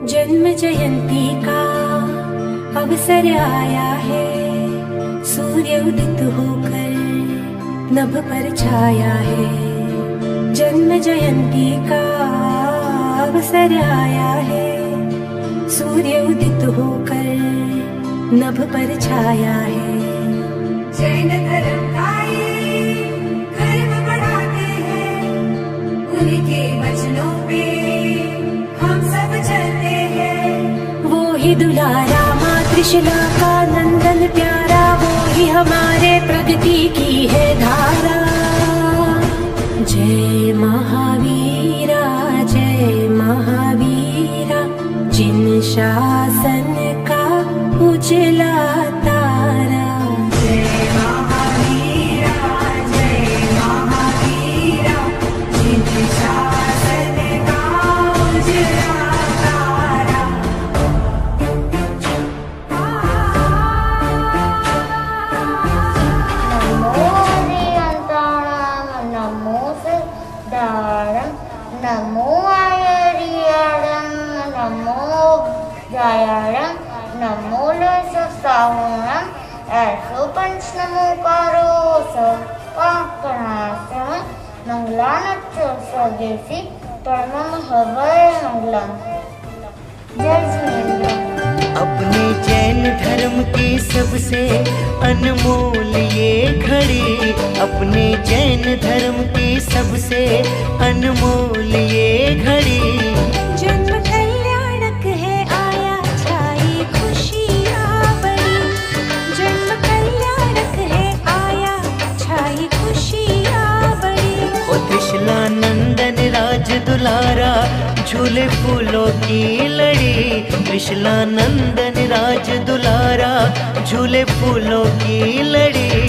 जन्म जयंती का अवसर आया है, सूर्य उदित होकर नभ पर छाया है। जन्म जयंती का अवसर आया है, सूर्य उदित होकर नभ पर छाया है। जैन धर्म का ये गर्व बढ़ाते हैं, उनके वचनों पे हम सब चलते हैं। वो ही दुलारा माँ कृष्णा का नंदन प्यारा, वो ही हमारे प्रगति की है धारा। जय महावीरा, जय महावीरा, जिन शासन का उजला तारा। जय महावीरा, जय महावीरा, जिन शासन का उजला तारा। नमो सिद्धारं, नमो आयर्यं, नमो जयरं, नमो लससाहुरं, ऐसो पंच नमोकारो सपाकनासम मंगलानच्च स्वदेशी परमं हवै मंगलम्। जय जिनेन्द्र। अपने जैन धर्म की सबसे अनमोल ये घड़ी, अपने जैन धर्म की सबसे अनमोल ये घड़ी। जन्म कल्याणक है आया, छाई खुशियाँ बड़ी। जन्म कल्याणक है आया, छाई खुशियाँ बड़ी। ओ त्रिशला नंदन राज दुलारा, झूले फूलों की लड़ी। त्रिशला नंदन राज दुलारा, झूले फूलों की लड़ी।